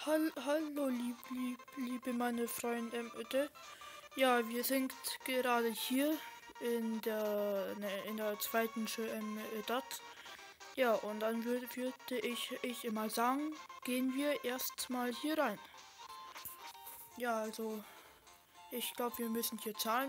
Hallo, liebe meine Freunde. Ja, wir sind gerade hier in der zweiten Stadt. Ja, und dann würde ich mal sagen, gehen wir erstmal hier rein. Ja, also, ich glaube, wir müssen hier zahlen.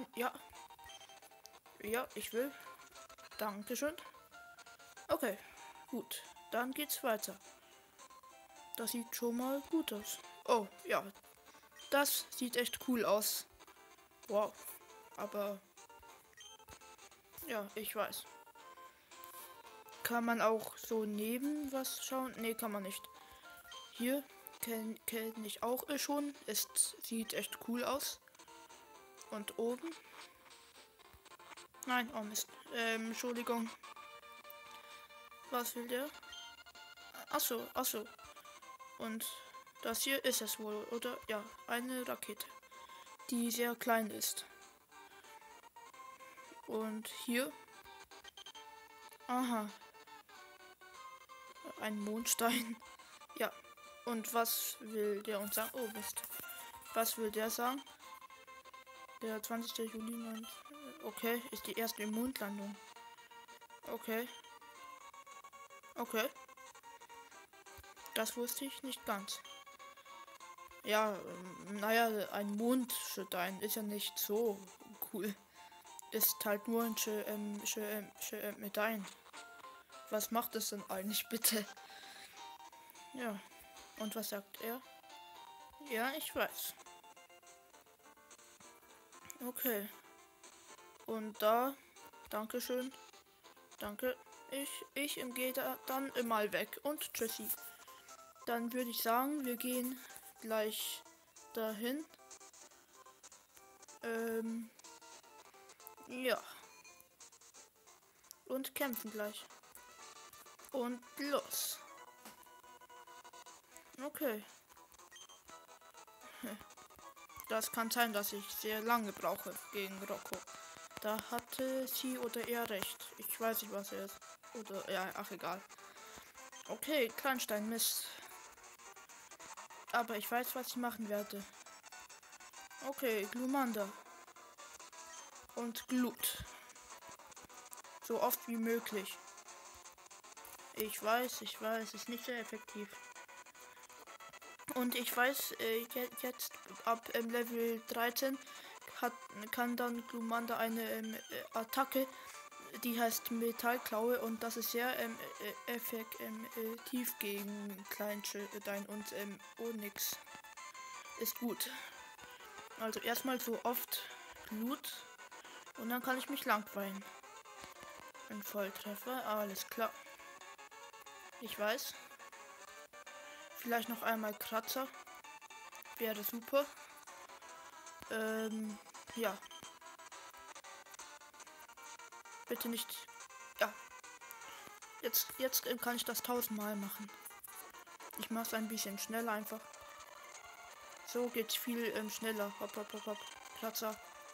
Ja, ich will. Dankeschön. Okay, gut. Dann geht's weiter. Das sieht schon mal gut aus. Oh, ja. Das sieht echt cool aus. Wow. Aber, ja, ich weiß. Kann man auch so neben was schauen? Nee, kann man nicht. Hier kenn ich auch schon. Es sieht echt cool aus. Und oben? Nein, oh Mist. Entschuldigung. Was will der? Achso. Und das hier ist es wohl, oder? Ja, eine Rakete, die sehr klein ist. Und hier? Aha. Ein Mondstein. Ja. Und was will der uns sagen? Oh Mist. Was will der sagen? Der 20. Juli 9. Okay, ist die erste Mondlandung. Okay. Das wusste ich nicht ganz. Ja, naja, ein Mondstein ist ja nicht so cool. Ist halt nur ein Medaillen. Was macht es denn eigentlich bitte? Ja. Und was sagt er? Ja, ich weiß. Okay. Und da. Dankeschön. Danke. Ich gehe dann mal weg. Und tschüssi. Dann würde ich sagen, wir gehen gleich dahin. Ja. Und kämpfen gleich. Und los. Okay. Das kann sein, dass ich sehr lange brauche gegen Rocco. Da hatte sie oder er recht. Ich weiß nicht, was er ist. Oder, ja, ach egal. Okay, Kleinstein, Mist. Aber ich weiß, was ich machen werde. Okay, Glumanda. Und Glut. So oft wie möglich. Ich weiß, ist nicht sehr effektiv. Und ich weiß, jetzt ab Level 13 kann dann Glumanda eine Attacke, die heißt Metallklaue, und das ist sehr effektiv gegen Kleinstein und Onyx. Ist gut. Also erstmal so oft Blut und dann kann ich mich langweilen. Ein Volltreffer, alles klar. Ich weiß. Vielleicht noch einmal Kratzer. Wäre super. Ja. Bitte nicht. Ja. Jetzt kann ich das 1000-mal machen. Ich mache es ein bisschen schneller einfach. So geht's viel schneller. Hopp. Kratzer.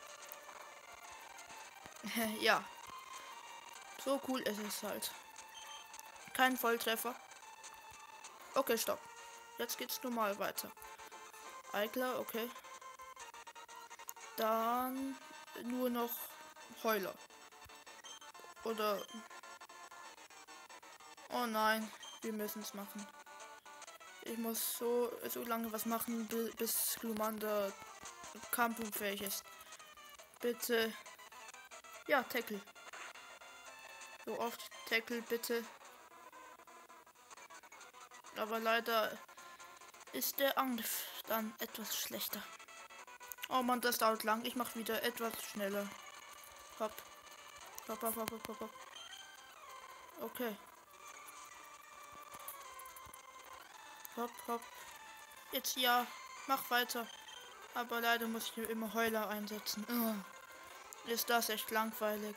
Ja. So cool ist es halt. Kein Volltreffer. Okay, stopp. Jetzt geht's normal weiter. Eigler, okay. Dann nur noch Heuler. Oder... Oh nein, wir müssen es machen. Ich muss so lange was machen, bis Glumanda kampfunfähig ist. Bitte. Ja, Tackle. So oft Tackle, bitte. Aber leider ist der Angriff dann etwas schlechter. Oh Mann, das dauert lang. Ich mache wieder etwas schneller. Hopp. Okay. Hopp. Jetzt ja, mach weiter. Aber leider muss ich immer Heuler einsetzen. Ist das echt langweilig.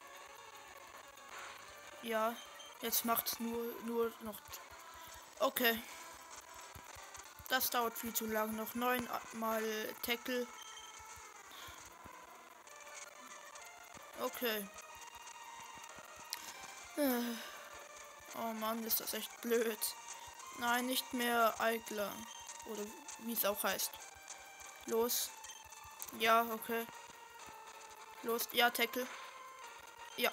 Ja, jetzt macht's nur noch. Okay. Das dauert viel zu lang. Noch 9 mal Tackle. Okay. Oh Mann, ist das echt blöd. Nein, nicht mehr Eigler. Oder wie es auch heißt. Los. Ja, okay. Los. Ja, Tackle. Ja.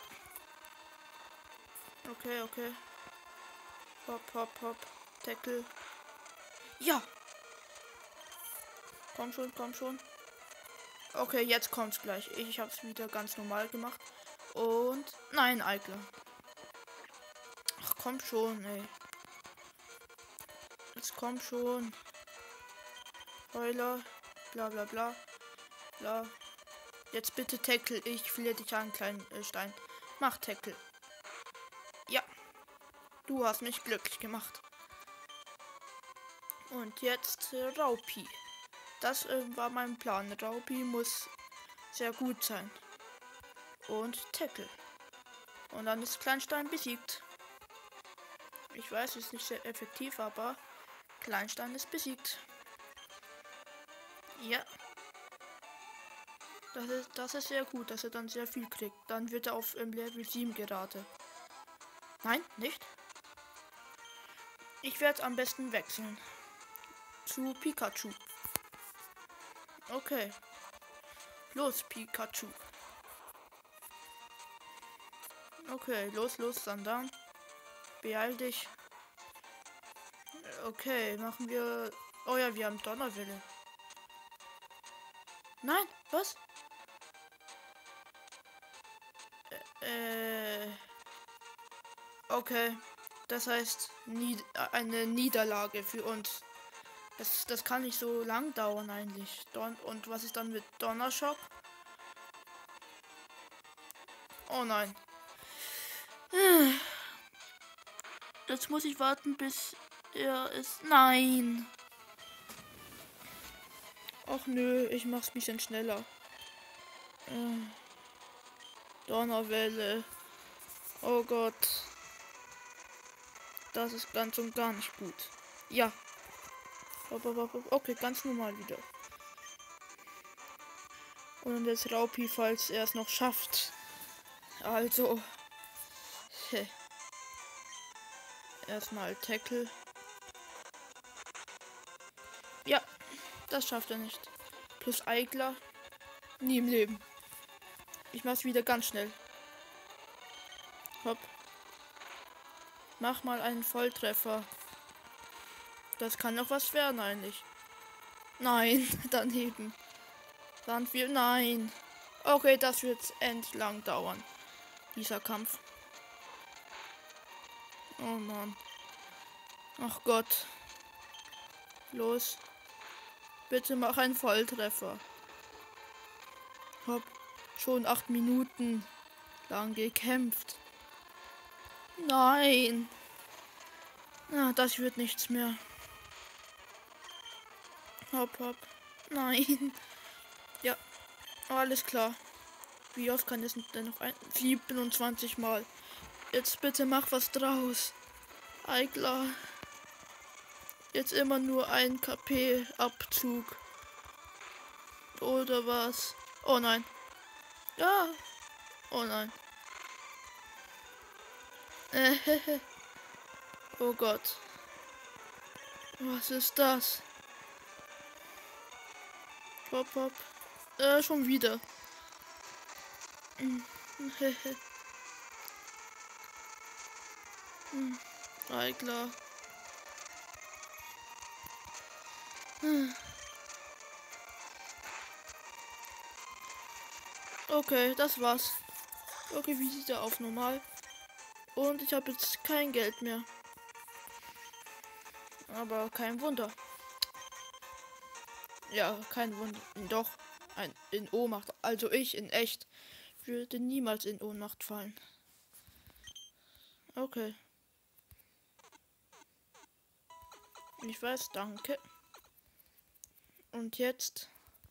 Okay, okay. Hopp, hopp, hopp. Tackle. Ja. Komm schon, komm schon. Okay, jetzt kommt's gleich. Ich hab's wieder ganz normal gemacht. Und... Nein, Eikler. Ach, komm schon, ey. Jetzt komm schon. Heuler. Bla bla bla. Bla. Jetzt bitte Tackle. Ich verliere dich an, kleinen Stein. Mach Tackle. Ja. Du hast mich glücklich gemacht. Und jetzt Raupi. Das war mein Plan. Raupi muss sehr gut sein. Und Tackle. Und dann ist Kleinstein besiegt. Ich weiß, es ist nicht sehr effektiv, aber Kleinstein ist besiegt. Ja. Das ist sehr gut, dass er dann sehr viel kriegt. Dann wird er auf Level 7 gerade. Nein, nicht? Ich werde am besten wechseln. Zu Pikachu. Okay. Los, Pikachu. Okay, los, Sandan. Beeil dich. Okay, machen wir... Oh ja, wir haben Donnerwelle. Nein, was? Okay. Das heißt, eine Niederlage für uns. Das kann nicht so lang dauern eigentlich. Und was ist dann mit Donnerschock? Oh nein. Jetzt muss ich warten, bis er ist... Nein. Ach nö, ich mach's ein bisschen schneller. Donnerwelle. Oh Gott. Das ist ganz und gar nicht gut. Ja. Okay, ganz normal wieder. Und jetzt Raupi, falls er es noch schafft. Also. Erstmal Tackle. Ja, das schafft er nicht. Plus Eikler. Nie im Leben. Ich mach's wieder ganz schnell. Hopp. Mach mal einen Volltreffer. Das kann noch was werden eigentlich. Nein, daneben. Dann viel. Nein. Okay, das wird endlang dauern. Dieser Kampf. Oh Mann. Ach Gott. Los. Bitte mach einen Volltreffer. Hopp. Schon 8 Minuten lang gekämpft. Nein. Na, das wird nichts mehr. Hopp, hopp. Nein. Ja, alles klar. Wie oft kann es denn noch 27 Mal. Jetzt bitte mach was draus. Eiklar. Jetzt immer nur ein KP-Abzug. Oder was? Oh nein. Ja. Oh nein. Oh Gott. Was ist das? Hopp, hopp. Schon wieder. Klar. Okay, das war's. Okay, wie sieht er auf normal? Und ich habe jetzt kein Geld mehr. Aber kein Wunder. Ja, kein Wunder. Doch, in Ohnmacht. Also ich in echt würde niemals in Ohnmacht fallen. Okay. Ich weiß, danke. Und jetzt.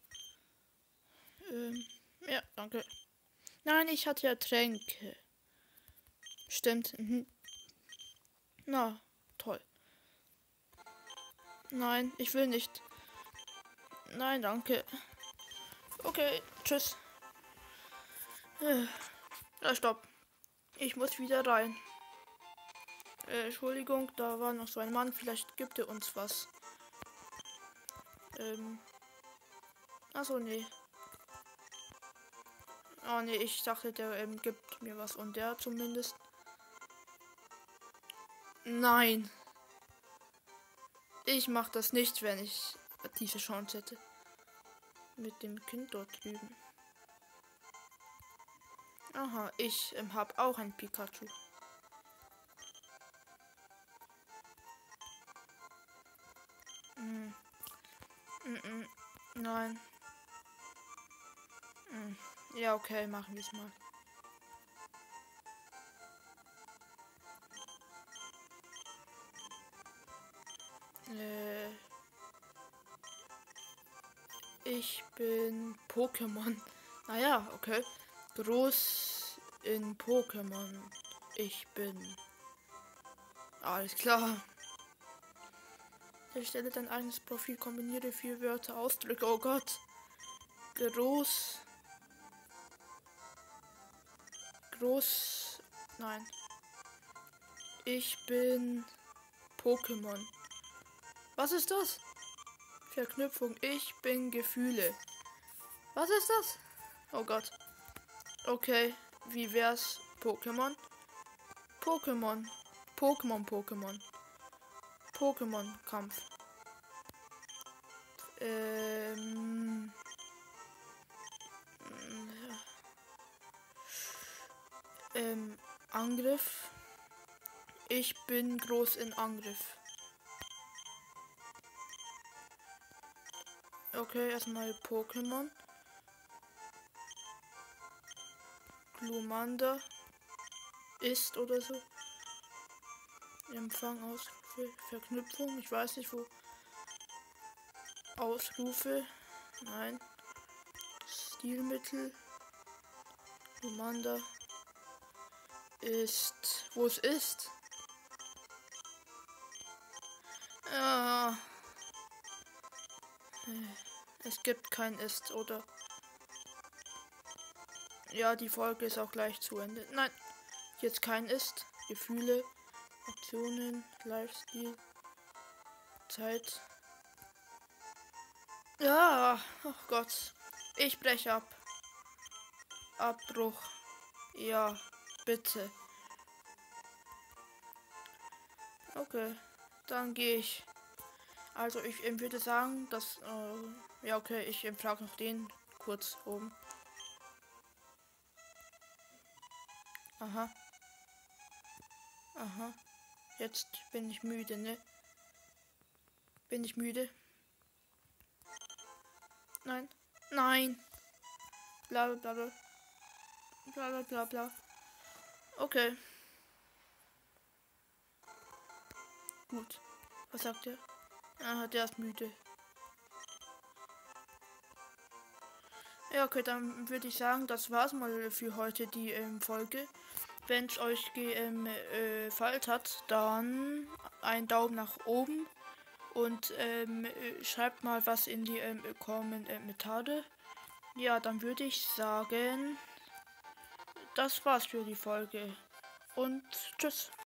Ja, danke. Nein, ich hatte ja Tränke. Stimmt. Mhm. Na, toll. Nein, ich will nicht. Nein, danke. Okay, tschüss. Ja, stopp. Ich muss wieder rein. Entschuldigung, da war noch so ein Mann. Vielleicht gibt er uns was. Achso, nee. Oh nee, ich dachte, der gibt mir was und der zumindest. Nein. Ich mach das nicht, wenn ich diese Chance hätte. Mit dem Kind dort drüben. Aha, ich hab auch ein Pikachu. Nein. Ja, okay, machen wir es mal. Ich bin Pokémon. Naja, okay. Groß in Pokémon. Ich bin. Alles klar. Erstelle dein eigenes Profil, kombiniere 4 Wörter, Ausdrücke. Oh Gott. Groß. Nein. Ich bin Pokémon. Was ist das? Verknüpfung. Ich bin Gefühle. Was ist das? Oh Gott. Okay. Wie wär's? Pokémon? Pokémon. Pokémon. Pokémon-Kampf. Angriff. Ich bin groß in Angriff. Okay, erstmal Pokémon. Glumanda ist oder so. Empfang, Ausrufe, Verknüpfung. Ich weiß nicht wo. Ausrufe. Nein. Stilmittel. Glumanda ist. Wo es ist. Ah. Es gibt kein Ist, oder? Ja, die Folge ist auch gleich zu Ende. Nein, jetzt kein Ist. Gefühle, Aktionen, Lifestyle, Zeit. Ja, oh Gott. Ich breche ab. Abbruch. Ja, bitte. Okay, dann gehe ich. Also ich würde sagen, dass... ja, okay, ich frage noch den kurz oben. Aha. Aha. Jetzt bin ich müde, ne? Bin ich müde? Nein. Nein. Bla bla bla. Bla bla bla bla. Okay. Gut. Was sagt er? Ah, der ist müde. Ja, okay, dann würde ich sagen, das war's mal für heute, die Folge. Wenn es euch gefallen hat, dann einen Daumen nach oben und schreibt mal was in die Kommentare. Ja, dann würde ich sagen, das war's für die Folge und tschüss.